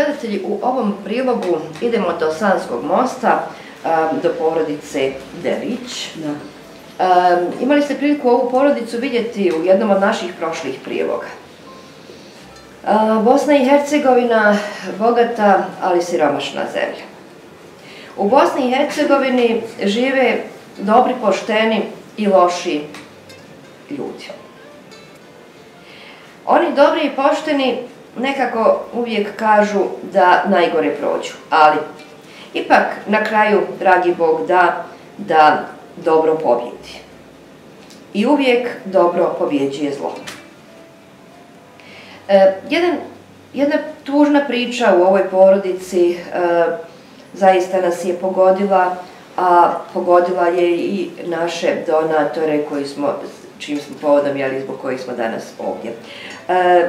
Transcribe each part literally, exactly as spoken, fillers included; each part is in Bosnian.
gledatelji, u ovom prilogu idemo do Sanskog mosta, do porodice Delić. Imali ste priliku ovu porodicu vidjeti u jednom od naših prošlih priloga. Bosna i Hercegovina, bogata, ali siromašna zemlja. U Bosni i Hercegovini žive dobri, pošteni i loši ljudi. Oni dobri i pošteni nekako uvijek kažu da najgore prođu, ali ipak na kraju, dragi Bog, da da dobro pobjedi. I uvijek dobro pobjeđuje zlo. E, jedan, jedna tužna priča u ovoj porodici e, zaista nas je pogodila, a pogodila je i naše donatore koji smo, čim smo povodom, jeli, zbog kojih smo danas ovdje. E,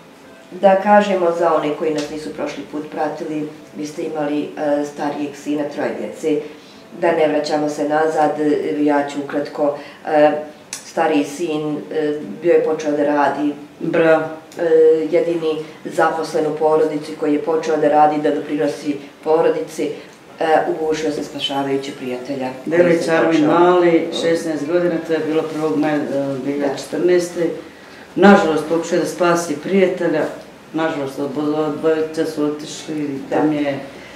da kažemo za one koji nas nisu prošli put pratili, vi ste imali e, starijeg sina, troje djece, da ne vraćamo se nazad, ja ću ukratko, e, stariji sin e, bio je počeo da radi, Bravo. E, jedini zaposlen u porodici koji je počeo da radi, da doprinosi porodici, e, ugušio se spašavajući prijatelja. Delić Armin Mali, šesnaest godina, to je bilo prvog maja dvije hiljade četrnaeste. Nažalost, pokušao da spasi prijatelja, nažalost, dvojica su otišli, tam je...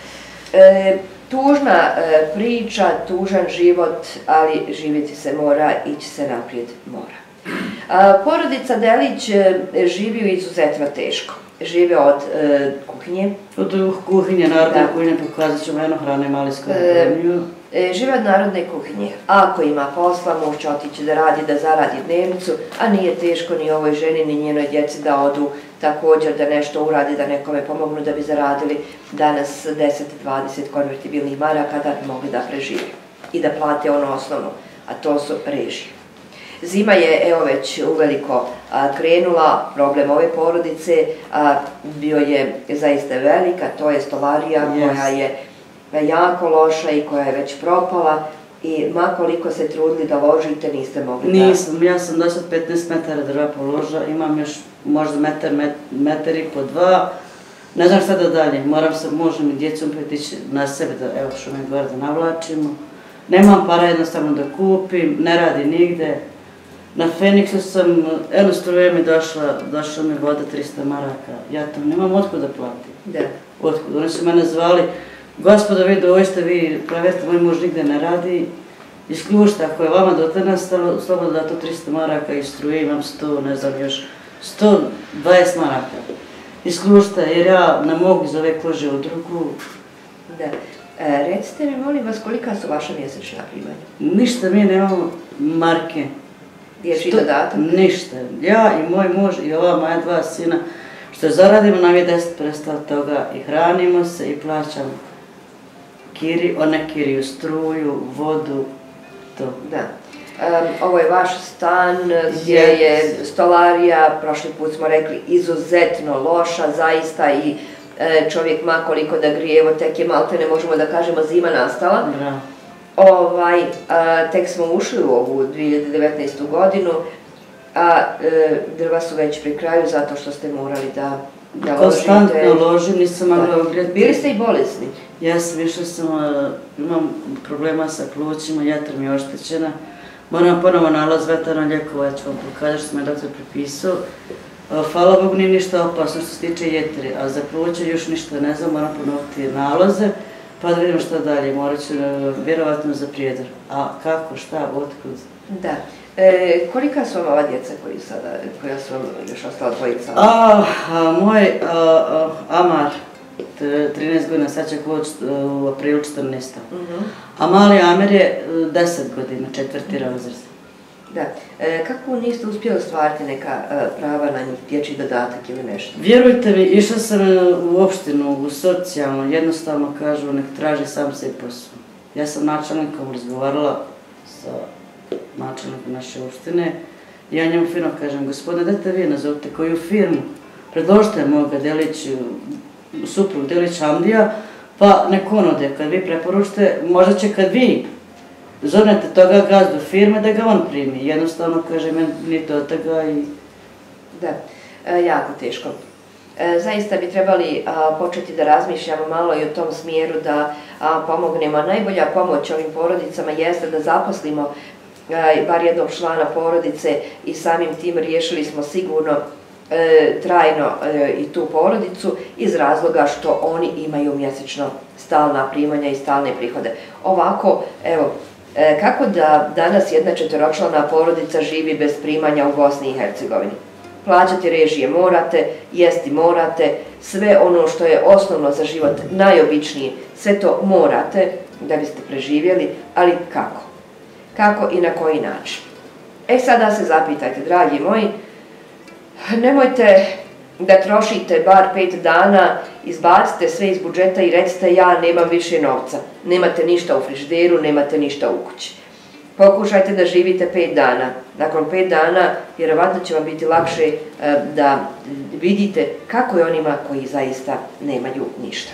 E, tužna e, priča, tužan život, ali živjeti se mora, ići se naprijed mora. A, porodica Delić e, živi izuzetno teško. Žive od e, kuhinje. Od kuhinje, narodne kuhinje, pokazat ćemo jedno hrane malijsku kuhinju. E, žive od narodne kuhinje. Ako ima posla, može otići da radi, da zaradi dnevnicu, a nije teško ni ovoj ženi, ni njenoj djeci da odu također da nešto uradi, da nekome pomognu da bi zaradili danas deset do dvadeset konvertibilnih maraka da bi mogli da prežive i da plate ono osnovno, a to su režije. Zima je, evo, već uveliko a, krenula, problem ove porodice a, bio je zaista velika, to je stolarija yes. koja je jako loša i koja je već propala i makoliko se trudili da ložite, niste mogli da... Nisam, ja sam do sad petnaest metara drva položila, imam još možda metar, met, metar i po dva, ne znam šta da dalje, moram se, možem i djecom pretići na sebe da, evo što me gore da navlačimo. Nemam para jednostavno da kupim, ne radi nigde. Na Feniksu sam, jedno struje mi došla, došla mi voda trista maraka, ja tam nemam otkud da platim. Da. Otkud, oni su mene zvali, gospodo, vi dovojste, vi praveste, moj muž nigde ne radi, isključite, ako je vama do te nastalo, slobodno da to trista maraka i struje, imam sto, ne znam još, sto dvadeset maraka. Isključite, jer ja ne mogu iz ove kože u drugu. Da. E, recite mi, molim vas, kolika su vaša mjesečna primanja? Ništa, mi nemamo marke. Dječji dodatak? Ništa. Ja i moj muž i ova moja dva sina, što zaradimo nam je deset posto toga i hranimo se i plaćamo kiri, one kiriju, struju, vodu, to. Da. Um, ovo je vaš stan gdje yes. je stolarija, prošli put smo rekli, izuzetno loša, zaista i e, čovjek ma koliko da grije, evo tek je malte, ne možemo da kažemo zima nastala. Bravo. Ovaj, a, tek smo ušli u ovu dvije hiljade devetnaestu godinu, a e, drva su već pri kraju zato što ste morali da, da ložite. Konstantno ložim, nisam mogla ogrijati. Bili ste i bolesni? Jesam, više sam, imam problema sa plućima, jetra mi je oštećena. Moram ponovo nalaz veternog lijekova, ja ću vam pokazati što sam je doktor prepisao. Hvala Bogu, nije ništa opasno što se tiče jetre, a za pluće još ništa ne znam, moram ponoviti nalaze. Pa da vidimo šta dalje, morat ću vjerovatno za prijedor. A kako, šta, otkud? Da. E, kolika su vam ova djeca koji sada, koja su vam još ostala dvojica? A, a, moj a, a, Amar, trinaest godina, sad će koći u aprilu četrnaeste. Uh-huh. A mali Amer je deset godina, četvrti razred. Da. E, kako niste uspjeli ostvariti neka e, prava na njih, dječji dodatak ili nešto? Vjerujte mi, išla sam u opštinu, u socijalno, jednostavno kažu nek traži sam se posao. Ja sam načelnikom razgovarala sa načelnikom naše opštine i ja njemu fino kažem, gospodine, dajte vi nazovite koju firmu, predložite moga Delić, suprug Delić Hamdija, pa nek on ode, kad vi preporučite, možda će kad vi zornete toga gazdu firme da ga on primi. Jednostavno, kaže, meni nije to toga i... Da, e, jako teško. zaista bi trebali početi da razmišljamo malo i u tom smjeru da pomognemo. Najbolja pomoć ovim porodicama jeste da zaposlimo bar jednog člana porodice i samim tim riješili smo sigurno trajno i tu porodicu iz razloga što oni imaju mjesečno stalna primanja i stalne prihode. Ovako, evo, kako da danas jedna četveročlana porodica živi bez primanja u Bosni i Hercegovini? Plaćati režije morate, jesti morate, sve ono što je osnovno za život, najobičnije, sve to morate da biste preživjeli, ali kako? Kako i na koji način? E sada se zapitajte, dragi moji, nemojte da trošite bar pet dana, izbacite sve iz budžeta i recite ja nemam više novca. Nemate ništa u frižideru, nemate ništa u kući. Pokušajte da živite pet dana. Nakon pet dana, vjerovatno će vam biti lakše da vidite kako je onima koji zaista nemaju ništa.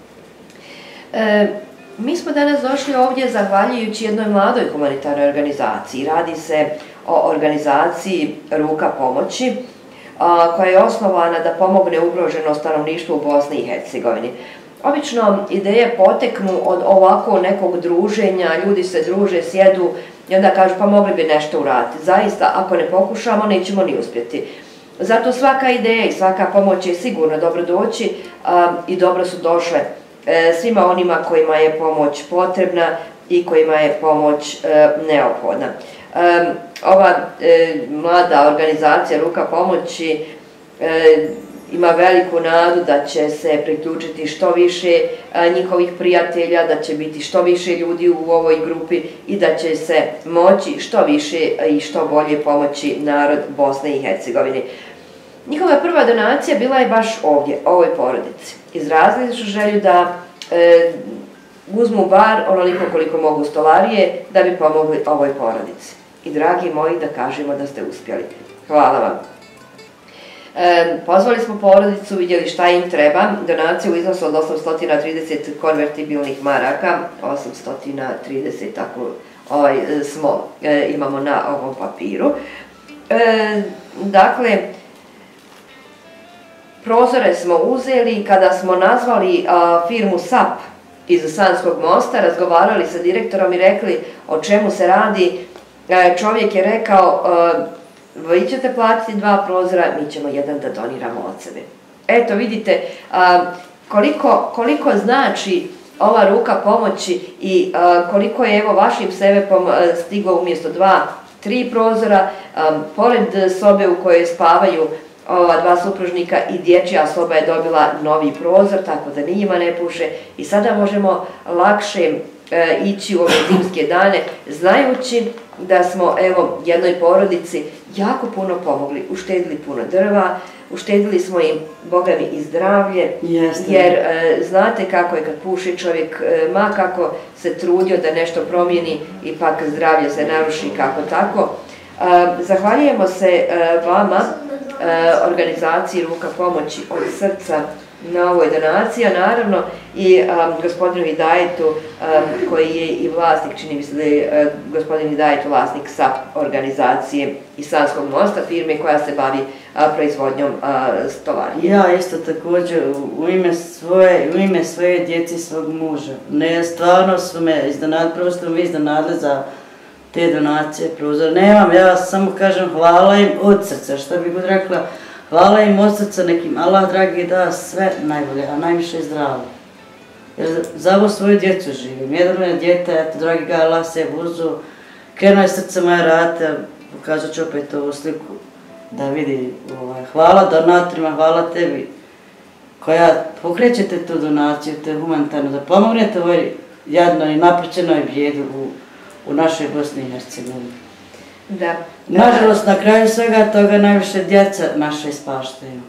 E, mi smo danas došli ovdje zahvaljujući jednoj mladoj humanitarnoj organizaciji. Radi se o organizaciji Ruka pomoći, koja je osnovana da pomogne ugroženo stanovništvo u Bosni i Hercegovini. Obično ideje poteknu od ovako nekog druženja, ljudi se druže, sjedu i onda kažu pa mogli bi nešto uraditi. Zaista, ako ne pokušamo, nećemo ni uspjeti. Zato svaka ideja i svaka pomoć je sigurno dobro doći i dobro su došle svima onima kojima je pomoć potrebna i kojima je pomoć neophodna. Ova mlada organizacija Ruka pomoći ima veliku nadu da će se priključiti što više njihovih prijatelja, da će biti što više ljudi u ovoj grupi i da će se moći što više i što bolje pomoći narod Bosne i Hercegovine. Njihova prva donacija bila je baš ovdje, ovoj porodici. Izrazili su želju da uzmu bar onoliko koliko mogu stolarije da bi pomogli ovoj porodici. I dragi moji, da kažemo da ste uspjeli. Hvala vam. E, pozvali smo porodicu, vidjeli šta im treba. Donacija u iznosu od osamsto trideset konvertibilnih maraka, osamsto trideset tako ovaj, smo, e, imamo na ovom papiru. E, dakle, prozore smo uzeli kada smo nazvali a, firmu S A P iz Sanskog mosta, razgovarali sa direktorom i rekli o čemu se radi. Čovjek je rekao, vi ćete platiti dva prozora, mi ćemo jedan da doniramo od sebe. Eto vidite koliko, koliko znači ova ruka pomoći i koliko je evo vašim sebepom stiglo umjesto dva, tri prozora, pored sobe u kojoj spavaju ova dva supružnika i dječja soba je dobila novi prozor, tako da ni njima ne puše i sada možemo lakše e, ići u ove zimske dane, znajući da smo evo jednoj porodici jako puno pomogli, uštedili puno drva, uštedili smo im, Boga mi, i zdravlje, Jeste. jer e, znate kako je kad puši čovjek, e, ma kako se trudio da nešto promijeni, ipak zdravlje se naruši kako tako. E, zahvaljujemo se e, vama, e, organizaciji Ruka pomoći od srca na ovoj donaciji, a naravno i um, gospodinu Hidajetu um, koji je i vlasnik, čini mi se da je uh, gospodin Hidajet vlasnik S A P organizacije iz Sanskog mosta, firme koja se bavi uh, proizvodnjom uh, stolarije. Ja isto također u ime svoje, u ime svoje djece i svog muža. Ne, stvarno su me iznenadili, prvo ste mi iznenadili za te donacije, prozor. Nemam, ja samo kažem hvala im od srca, što bih god rekla. Hvala im od srca, nekim Allah dragi da sve najbolje, a najviše zdravlje. Jer za ovo svoju djecu živim. Jedno je djete, eto, dragi ga Allah se uzu, krenuo je srce moje rate, pokazat ću opet ovu sliku da vidi. Ovaj, hvala donatorima, hvala tebi koja pokrećete tu donaciju, te humanitarno, da pomognete ovoj jadnoj i napričenoj bijedi u, u našoj Bosni i Hercegovini. Da. Nažalost, na kraju svega toga najviše djeca naše ispaštaju.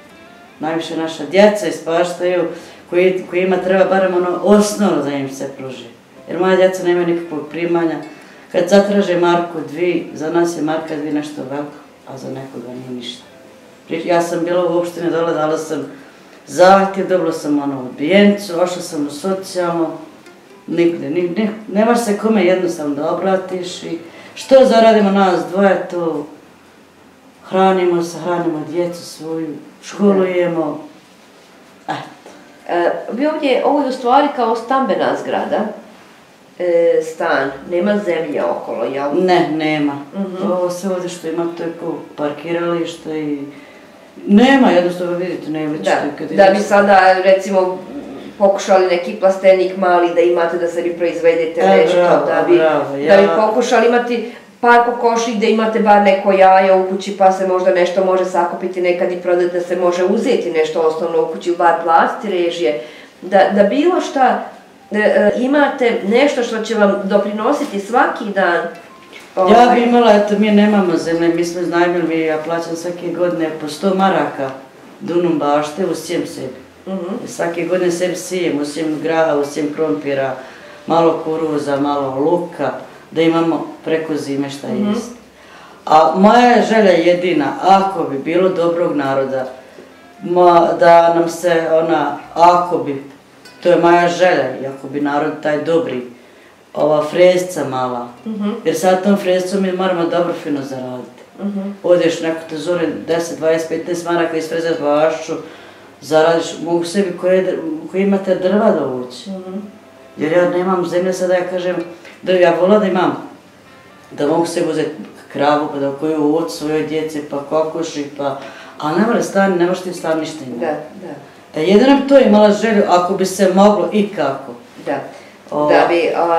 Najviše naša djeca ispaštaju, koji, kojima treba barem ono osnovno da im se pruži. Jer moja djeca nemaju nikakvog primanja. Kad zatraže marku dvi, za nas je marka dvi nešto veliko, a za nekoga nije ništa. Ja sam bila u opštini dole, dala sam zahtjev, dobila sam ono odbijencu, ošla sam u socijalno, nigde, nigde, nemaš se kome jednostavno da obratiš i što zaradimo nas dvoje, to hranimo se, hranimo djecu svoju, školujemo. Eto. E, vi ovdje, ovo je u stvari kao stambena zgrada, e, stan, nema zemlje okolo, jel? Ne, nema. Mhm. Ovo sve ovdje što ima, to je kao parkiralište i... Nema, jednostavno vidite, nema već Da, kad da bi sada recimo pokušali neki plastenik mali da imate da sebi proizvedete E, nešto, bravo, da bi, bravo, da bi ja- pokušali imati par kokoši gdje imate bar neko jaje u kući pa se možda nešto može sakupiti nekad i prodati, da se može uzeti nešto osnovno u kući, bar platiti režije, da, da bilo šta e, e, imate nešto što će vam doprinositi svaki dan. Ja bi imala, eto, mi nemamo zemlje, mi smo iznajmili, mi ja plaćam svake godine po sto maraka dunum bašte, usijem sebi. Mhm. Svake godine sebi sijem, usijem graha, usijem krompira, malo kuruza, malo luka, da imamo preko zime šta Mhm. jest. A moja je želja jedina, ako bi bilo dobrog naroda, ma, da nam se ona, ako bi, to je moja želja, i ako bi narod taj dobri, ova frezca mala, Mhm. jer sad tom frezcom mi moramo dobro fino zaraditi. Mhm. Odeš neko te zore deset, dvadeset, petnaest maraka isfrezati bašću, zaradiš, mogu sebi koje, koji imate drva dovući. Mhm. Jer ja nemam zemlje sada, ja kažem, da ja vola da imam, da mogu sebi uzeti kravu, pa da koju uvod svojoj djeci, pa kokoši, pa... Ali ne mora stan, ne možete im stan ništa imati. Da, da. E, jedino bi to imala želju, ako bi se moglo i kako. Da, O, da bi a,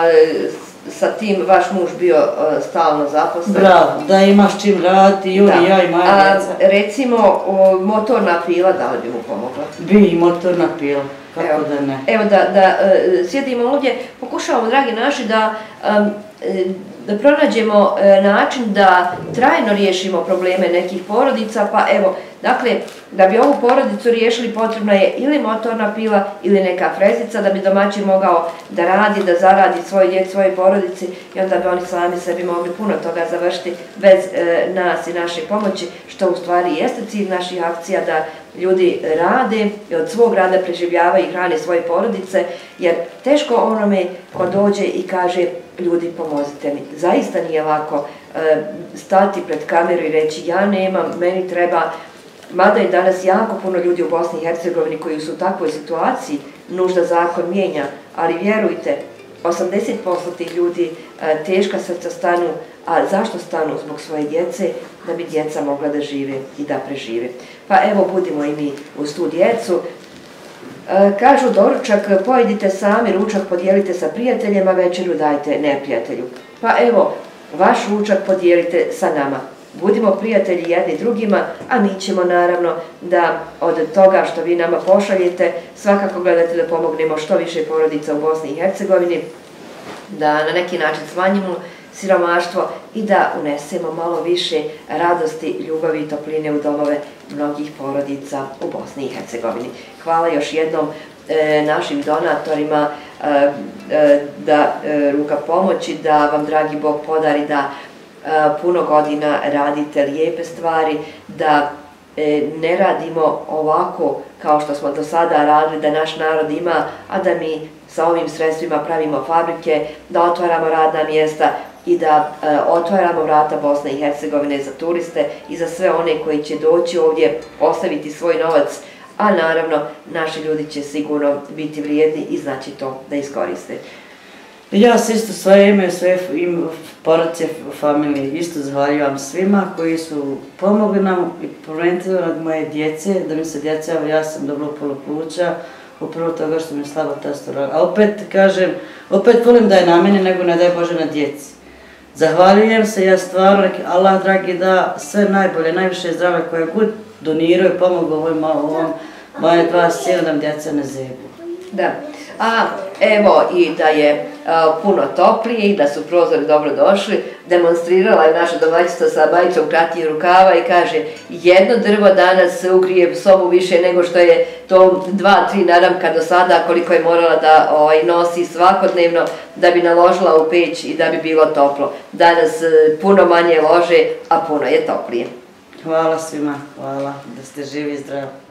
sa tim vaš muž bio a, stalno zaposlen. Bravo, da imaš čim raditi, i on Da. i ja i moja A, djeca. recimo, o, motorna pila, da li bi mu pomogla? Bi i motorna pila, kako Evo. da ne. Evo da, da e, sjedimo ovdje, pokušavamo, dragi naši, da, em, e, da pronađemo e, način da trajno riješimo probleme nekih porodica, pa evo, dakle, da bi ovu porodicu riješili potrebna je ili motorna pila ili neka frezica, da bi domaćin mogao da radi, da zaradi svoj djeci, svoje porodici i onda bi oni sami sebi mogli puno toga završiti bez e, nas i naše pomoći, što u stvari jeste cilj naših akcija, da ljudi rade i od svog rada preživljavaju i hrane svoje porodice, jer teško onome ko dođe i kaže ljudi pomozite mi. Zaista nije lako e, stati pred kameru i reći ja nemam, meni treba, mada je danas jako puno ljudi u Bosni i Hercegovini koji su u takvoj situaciji, nužda zakon mijenja, ali vjerujte, osamdeset posto tih ljudi e, teška srca stanu, a zašto stanu? Zbog svoje djece, da bi djeca mogla da žive i da prežive. Pa evo, budimo i mi uz tu djecu. E, kažu doručak, pojedite sami, ručak podijelite sa prijateljima, večeru dajte neprijatelju. Pa evo, vaš ručak podijelite sa nama. Budimo prijatelji jedni drugima, a mi ćemo naravno da od toga što vi nama pošaljete svakako gledate da pomognemo što više porodica u Bosni i Hercegovini, da na neki način smanjimo siromaštvo i da unesemo malo više radosti, ljubavi i topline u domove mnogih porodica u Bosni i Hercegovini. Hvala još jednom e, našim donatorima e, e, da e, ruka pomoći, da vam dragi Bog podari da puno godina radite lijepe stvari, da e, ne radimo ovako kao što smo do sada radili, da naš narod ima, a da mi sa ovim sredstvima pravimo fabrike, da otvaramo radna mjesta i da e, otvaramo vrata Bosne i Hercegovine za turiste i za sve one koji će doći ovdje, ostaviti svoj novac, a naravno naši ljudi će sigurno biti vrijedni i znači to da iskoriste. Ja se isto svoje ime, sve porodice, familije, isto zahvaljujem svima koji su pomogli nam i prvenstveno od moje djece, da mi se djeca, ja sam dobro polo pluća, upravo toga što mi je slabo testosteron. A opet kažem, opet volim da je na meni, nego ne daj Bože na djeci. Zahvaljujem se, ja stvarno, Allah dragi da sve najbolje, najviše zdrave koje god doniraju i pomogu ovom, ovom moje dva sjela da mi djeca ne zebu. Da. A evo i da je a, puno toplije i da su prozori dobro došli, demonstrirala je naša domaćica sa majicom kratkih rukava i kaže jedno drvo danas ugrije sobu više nego što je to dva, tri naramka do sada, koliko je morala da ovaj, nosi svakodnevno da bi naložila u peć i da bi bilo toplo. Danas puno manje lože, a puno je toplije. Hvala svima, hvala da ste živi i zdravi.